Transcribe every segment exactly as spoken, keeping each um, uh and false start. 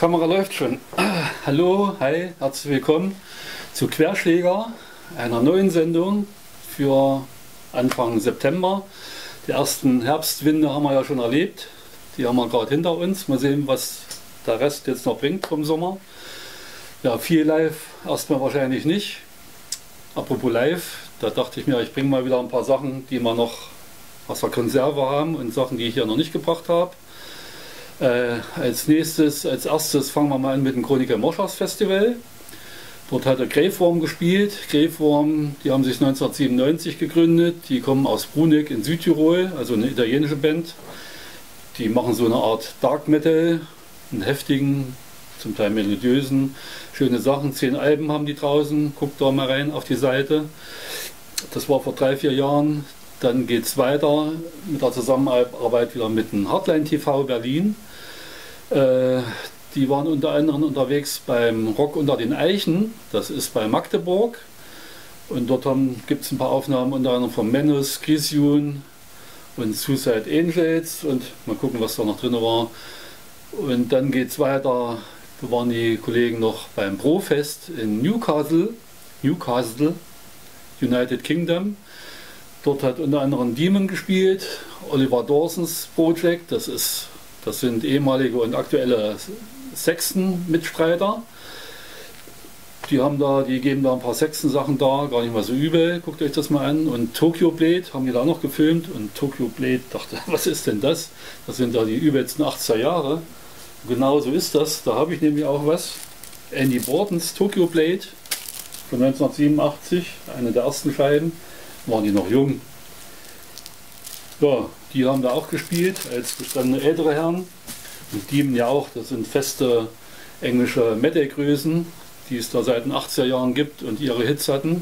Kamera läuft schon. Hallo, hi, herzlich willkommen zu Querschläger, einer neuen Sendung für Anfang September. Die ersten Herbstwinde haben wir ja schon erlebt, die haben wir gerade hinter uns. Mal sehen, was der Rest jetzt noch bringt vom Sommer. Ja, viel live erstmal wahrscheinlich nicht. Apropos live, da dachte ich mir, ich bringe mal wieder ein paar Sachen, die wir noch aus der Konserve haben und Sachen, die ich hier noch nicht gebracht habe. Äh, als nächstes, als erstes fangen wir mal an mit dem Chroniker Moschus Festival. Dort hat er Graveworm gespielt. Graveworm, die haben sich neunzehnhundertsiebenundneunzig gegründet. Die kommen aus Bruneck in Südtirol, also eine italienische Band. Die machen so eine Art Dark Metal, einen heftigen, zum Teil melodiösen, schöne Sachen. Zehn Alben haben die draußen. Guckt da mal rein auf die Seite. Das war vor drei, vier Jahren. Dann geht es weiter mit der Zusammenarbeit wieder mit dem Hardline T V Berlin. Äh, die waren unter anderem unterwegs beim Rock unter den Eichen, das ist bei Magdeburg. Und dort gibt es ein paar Aufnahmen unter anderem von Menace, Grisyun und Suicide Angels. Und mal gucken, was da noch drin war. Und dann geht es weiter, da waren die Kollegen noch beim Pro-Fest in Newcastle, Newcastle, United Kingdom. Dort hat unter anderem Demon gespielt, Oliver Dawsons Project, das, ist, das sind ehemalige und aktuelle Sexton-Mitstreiter. Die, haben da, die geben da ein paar Sexton-Sachen da, gar nicht mal so übel, guckt euch das mal an. Und Tokyo Blade haben die da noch gefilmt und Tokyo Blade dachte, was ist denn das? Das sind da die übelsten achtziger Jahre. Und genau so ist das, da habe ich nämlich auch was. Andy Bordens Tokyo Blade von neunzehnhundertsiebenundachtzig, eine der ersten Scheiben. Waren die noch jung. Ja, die haben da auch gespielt als gestandene ältere Herren. Und Demon ja auch, das sind feste englische Metal-Größen, die es da seit den achtziger Jahren gibt und ihre Hits hatten.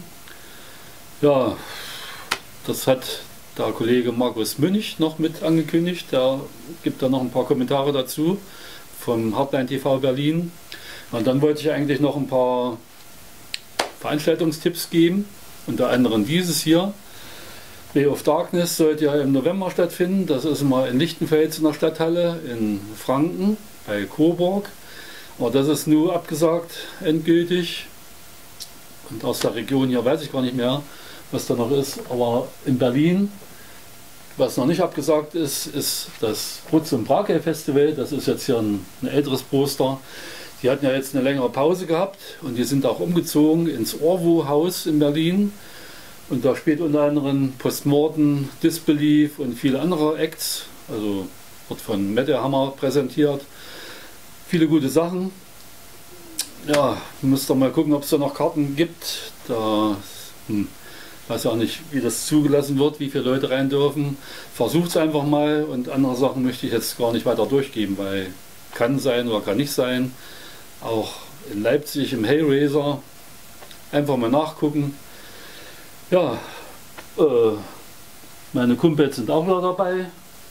Ja, das hat der Kollege Markus Münch noch mit angekündigt. Der gibt da noch ein paar Kommentare dazu vom Hardline T V Berlin. Und dann wollte ich eigentlich noch ein paar Veranstaltungstipps geben. Unter anderem dieses hier. Way of Darkness sollte ja im November stattfinden. Das ist mal in Lichtenfels in der Stadthalle in Franken bei Coburg. Aber das ist nur abgesagt endgültig. Und aus der Region hier weiß ich gar nicht mehr, was da noch ist. Aber in Berlin, was noch nicht abgesagt ist, ist das Rutz und Brake Festival. Das ist jetzt hier ein, ein älteres Poster. Die hatten ja jetzt eine längere Pause gehabt und die sind auch umgezogen ins Orwo-Haus in Berlin. Und da spielt unter anderem Postmortem, Disbelief und viele andere Acts. Also wird von Metal Hammer präsentiert. Viele gute Sachen. Ja, müsst ihr mal gucken, ob es da noch Karten gibt. Da hm, weiß ja auch nicht, wie das zugelassen wird, wie viele Leute rein dürfen. Versucht es einfach mal und andere Sachen möchte ich jetzt gar nicht weiter durchgeben, weil kann sein oder kann nicht sein. Auch in Leipzig im Hellraiser. Einfach mal nachgucken. Ja, äh, meine Kumpels sind auch wieder dabei.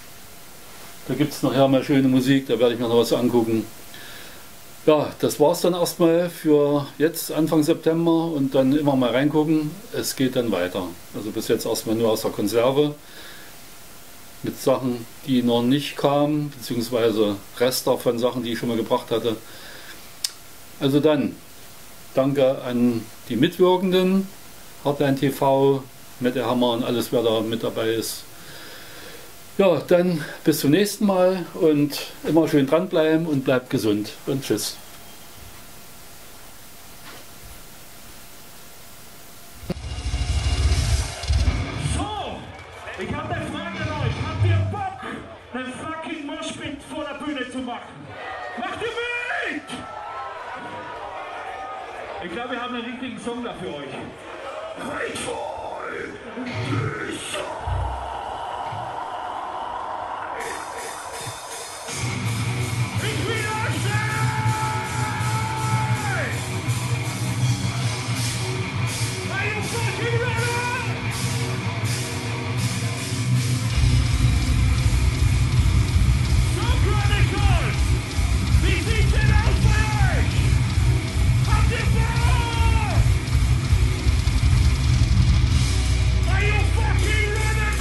Da gibt es nachher mal schöne Musik, da werde ich mir noch was angucken. Ja, das war es dann erstmal für jetzt Anfang September und dann immer mal reingucken. Es geht dann weiter. Also bis jetzt erstmal nur aus der Konserve. Mit Sachen, die noch nicht kamen, beziehungsweise Rester von Sachen, die ich schon mal gebracht hatte. Also dann, danke an die Mitwirkenden, Hardline T V, Metal Hammer und alles, wer da mit dabei ist. Ja, dann bis zum nächsten Mal und immer schön dranbleiben und bleibt gesund und tschüss. So, ich habe eine Frage an euch. Habt ihr Bock, einen fucking Moshpit vor der Bühne zu machen? Macht ihr mit! Ich glaube, wir haben einen richtigen Song da für euch. Grateful Desire. Ich will euch sein! Are you fucking ready? So, Chronicles! Wie sieht's denn aus bei euch? Habt ihr Bock? Are you fucking ready?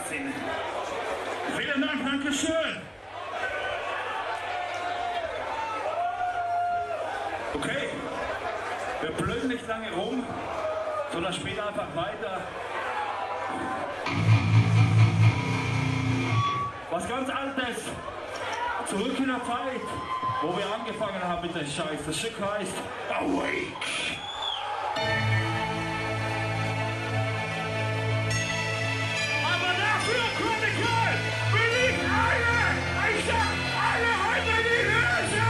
Wahnsinn. Vielen Dank, danke schön. Okay, wir blöden nicht lange rum, sondern spielen einfach weiter. Was ganz Altes, zurück in der Zeit, wo wir angefangen haben mit der Scheiß. Das Stück heißt Awake. Aber dafür, Chronicle, will ich alle, ich sag alle Hände in die Höhe!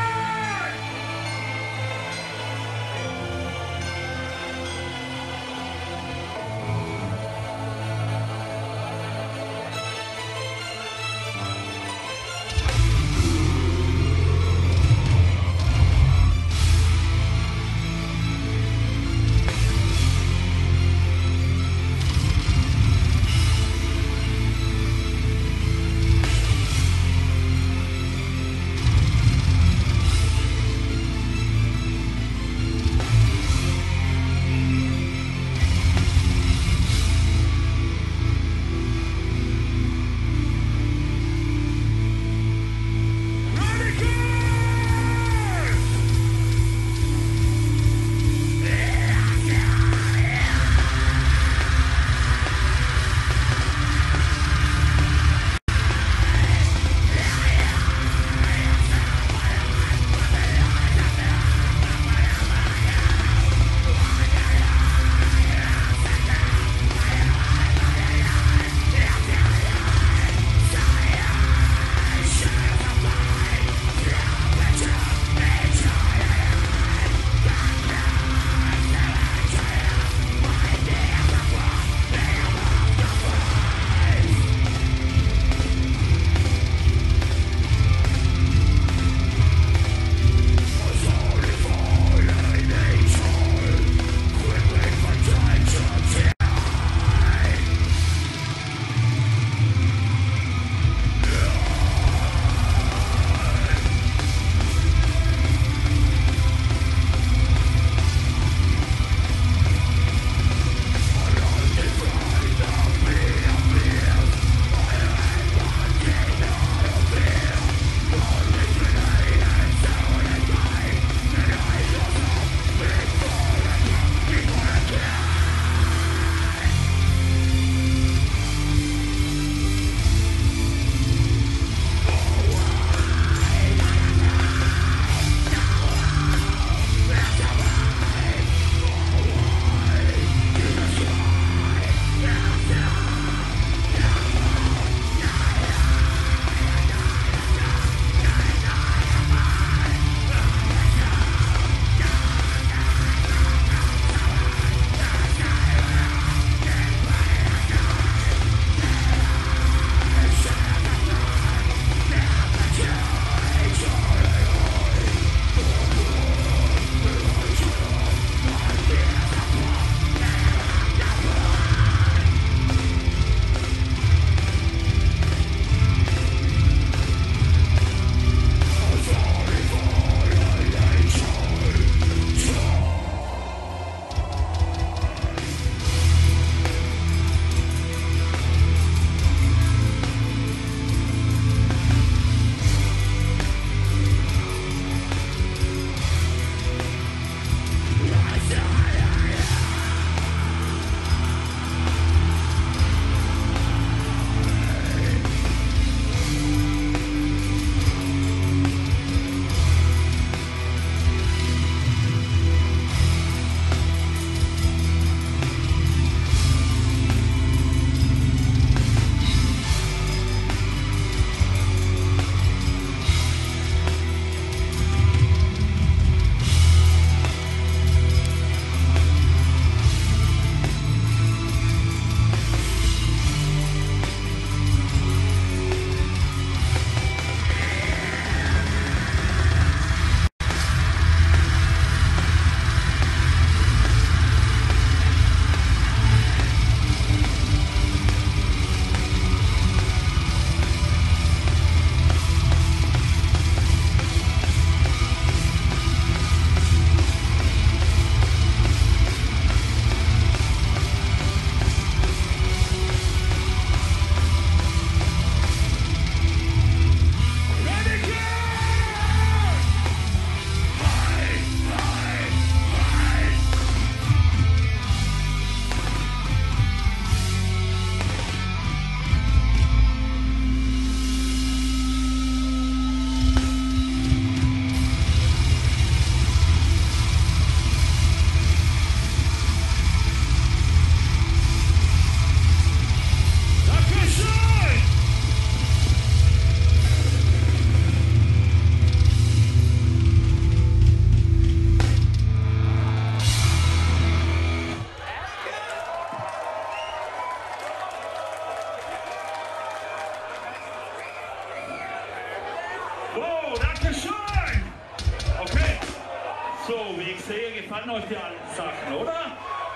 gefallen euch die alten Sachen, oder?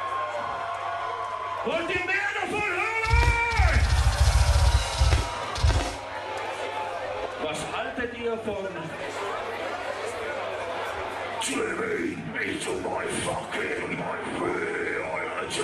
Wollt ihr mehr davon hören? Was haltet ihr von Swimming into my fucking my way,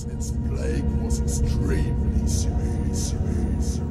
its, its plague was extremely severe, severe, severe.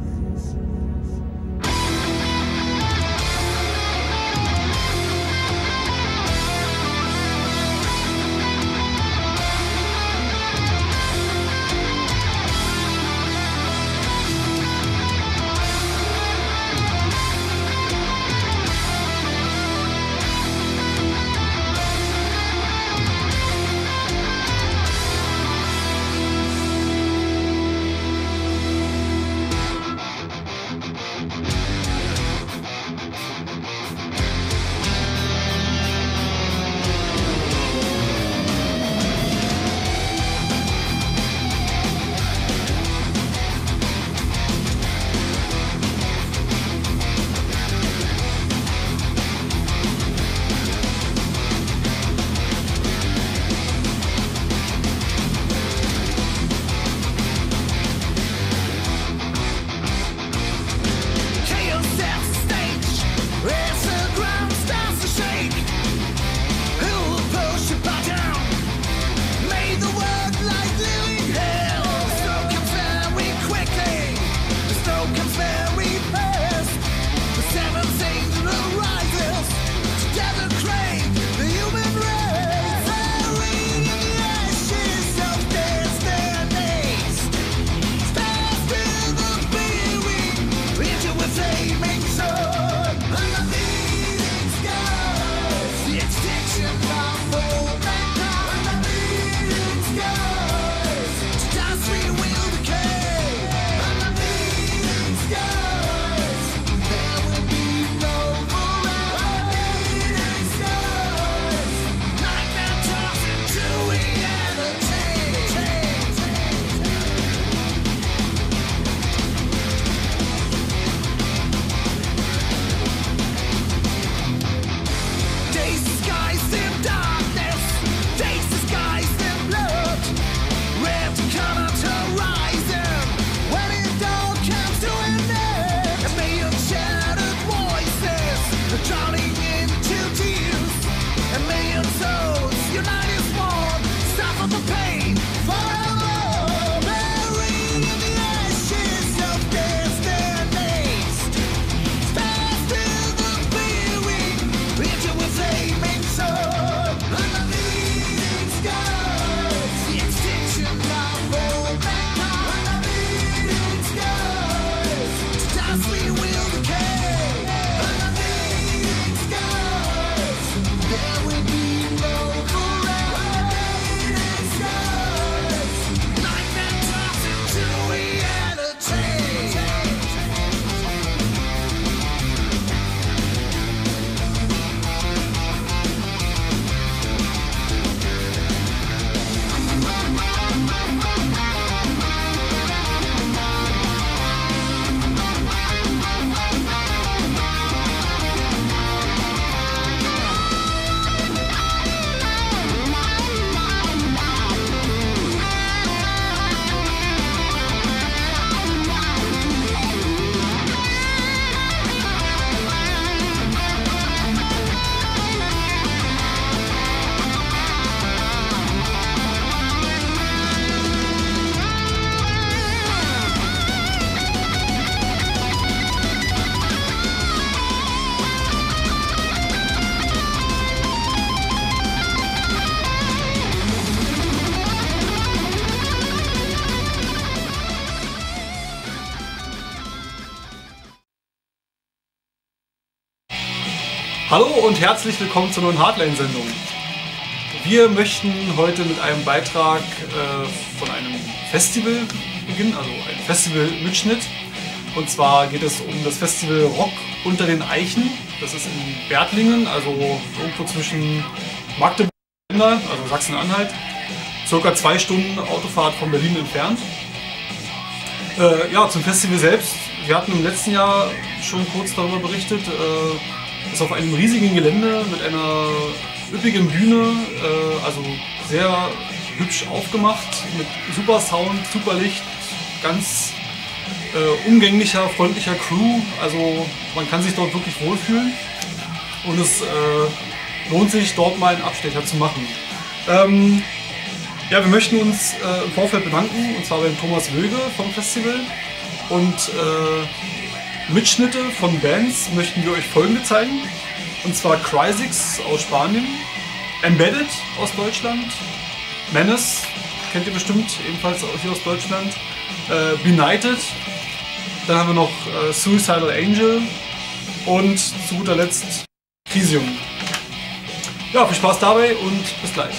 Hallo und herzlich willkommen zur neuen Hardline-Sendung. Wir möchten heute mit einem Beitrag äh, von einem Festival beginnen, also ein Festival-Mitschnitt. Und zwar geht es um das Festival Rock unter den Eichen. Das ist in Bertlingen, also irgendwo zwischen Magdeburg und Stendal, also Sachsen-Anhalt. Circa zwei Stunden Autofahrt von Berlin entfernt. Äh, ja, zum Festival selbst. Wir hatten im letzten Jahr schon kurz darüber berichtet. Äh, ist auf einem riesigen Gelände mit einer üppigen Bühne, äh, also sehr hübsch aufgemacht, mit super Sound, super Licht, ganz äh, umgänglicher, freundlicher Crew. Also man kann sich dort wirklich wohlfühlen und es äh, lohnt sich, dort mal einen Abstecher zu machen. Ähm, Ja, wir möchten uns äh, im Vorfeld bedanken, und zwar beim Thomas Wöge vom Festival. Und äh, Mitschnitte von Bands möchten wir euch folgende zeigen. Und zwar Cryzix aus Spanien, Embedded aus Deutschland, Menace, kennt ihr bestimmt, ebenfalls hier aus Deutschland, äh, Benighted, dann haben wir noch äh, Suicidal Angel und zu guter Letzt Crisium. Ja, viel Spaß dabei und bis gleich.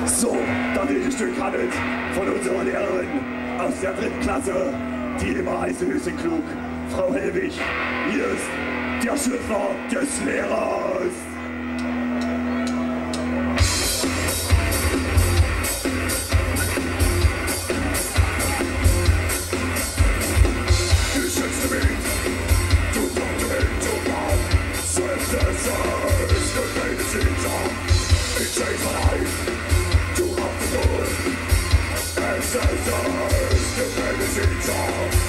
So, da wird ein Stück handelt von unserer Lehrerin aus der dritten Klasse, die immer heiße Höschen klug, Frau Helwig. Hier ist der Schlüpfer des Lehrers. Du schützt mich, du kommst into my synthesis, the greatest teacher. It changed my life. Exercise, the greatest teacher.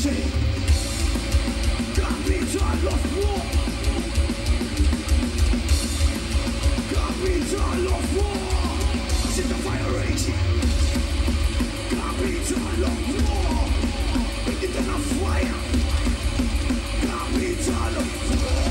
shame. Capital of war. Capital of war. Set the fire raging. Capital of war. Make it on fire. Capital of war.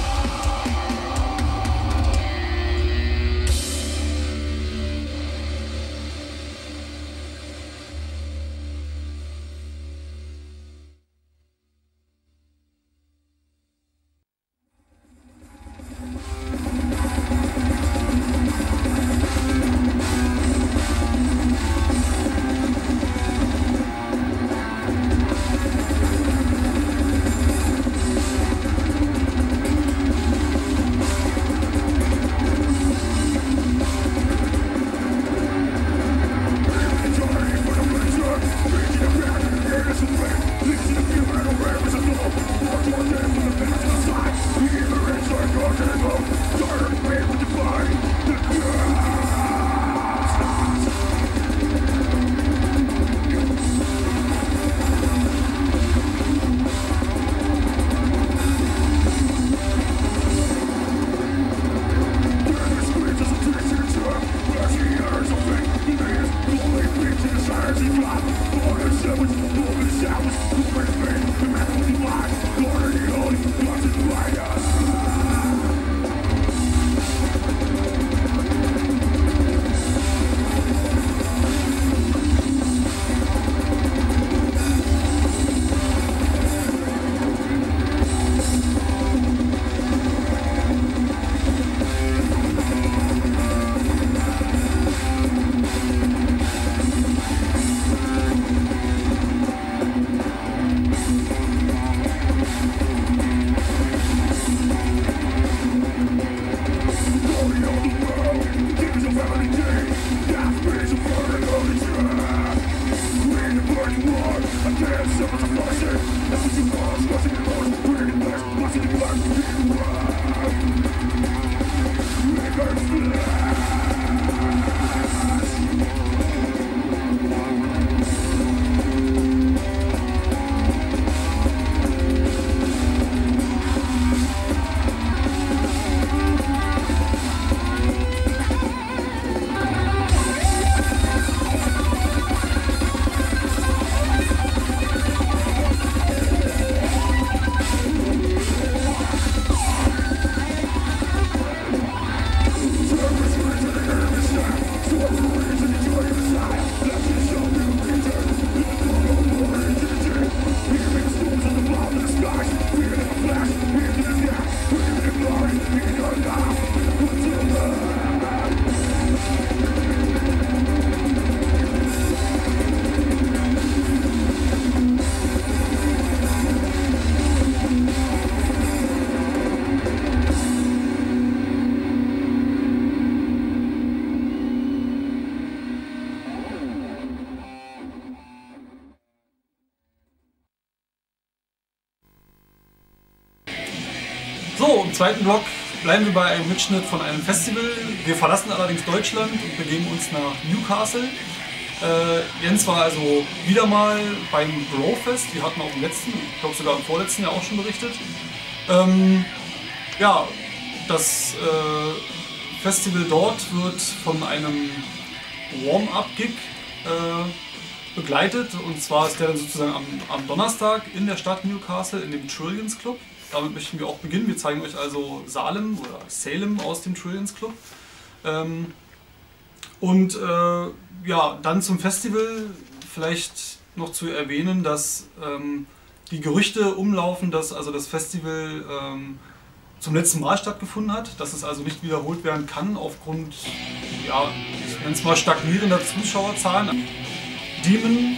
So, im zweiten Block bleiben wir bei einem Mitschnitt von einem Festival. Wir verlassen allerdings Deutschland und begeben uns nach Newcastle. Äh, Jens war also wieder mal beim Brofest. Die hatten auch im letzten, ich glaube sogar im vorletzten Jahr auch schon berichtet. Ähm, ja, das äh, Festival dort wird von einem Warm-up-Gig äh, begleitet. Und zwar ist der dann sozusagen am, am Donnerstag in der Stadt Newcastle in dem Trillions Club. Damit möchten wir auch beginnen. Wir zeigen euch also Salem oder Salem aus dem Trillions Club. Ähm, und äh, ja, dann zum Festival vielleicht noch zu erwähnen, dass ähm, die Gerüchte umlaufen, dass also das Festival ähm, zum letzten Mal stattgefunden hat, dass es also nicht wiederholt werden kann aufgrund, ja, ich nenne es mal stagnierender Zuschauerzahlen. Demon,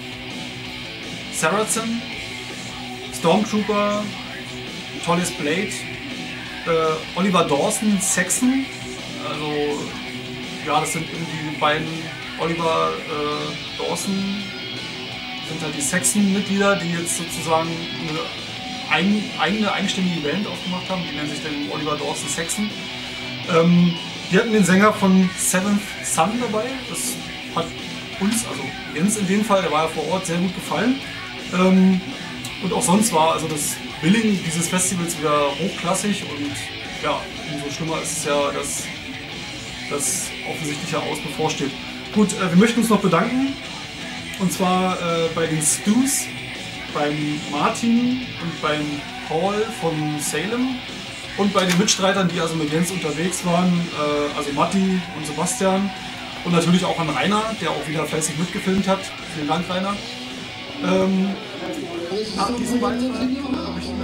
Saracen, Stormtrooper, Tolles Blade, äh, Oliver Dawson, Saxon, also ja, das sind eben die beiden Oliver äh, Dawson, sind halt die Saxon-Mitglieder, die jetzt sozusagen eine ein, eigene eigenständige Band aufgemacht haben, die nennen sich dann Oliver Dawson Saxon. Ähm, die hatten den Sänger von Seventh Son dabei, das hat uns, also Jens in dem Fall, der war ja vor Ort, sehr gut gefallen. Ähm, Und auch sonst war also das Billing dieses Festivals wieder hochklassig und ja, umso schlimmer ist es ja, dass das offensichtliche Aus bevorsteht. Gut, äh, wir möchten uns noch bedanken und zwar äh, bei den Stews, beim Martin und beim Paul von Salem und bei den Mitstreitern, die also mit Jens unterwegs waren, äh, also Matti und Sebastian und natürlich auch an Rainer, der auch wieder fleißig mitgefilmt hat. Vielen Dank, Rainer. Ähm, nach diesem Beitrag möchten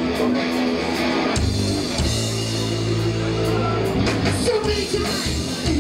So many times